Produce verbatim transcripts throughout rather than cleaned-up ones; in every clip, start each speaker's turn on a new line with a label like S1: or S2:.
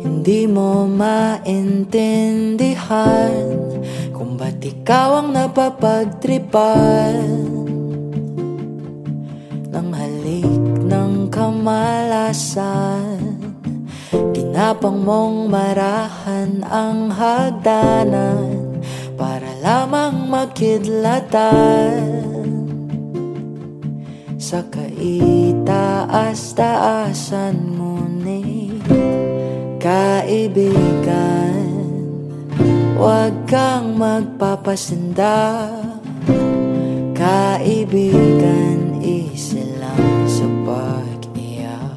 S1: Hindi mo maintindihan kung ba't ikaw ang napapagtripan ng halik ng kamalasan. Tinapang mong marahan ang hagdanan para lamang makidlatan sa kaitaas-taasan. Ngunit kaibigan, huwag kang magpapasinda. Kaibigan, isa lang sa pag-iyak.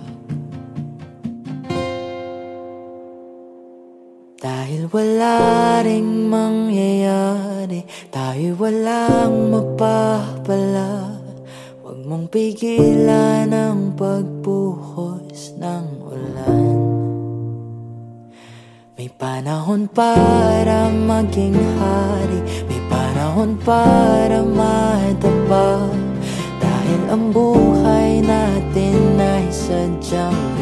S1: Dahil wala ring mangyayari, tayo walang mapapala. Huwag mong pigilan ang pagbuhos ng ulan. May panahon para maging hari, may panahon para madapa. Dahil ang buhay natin ay sadyang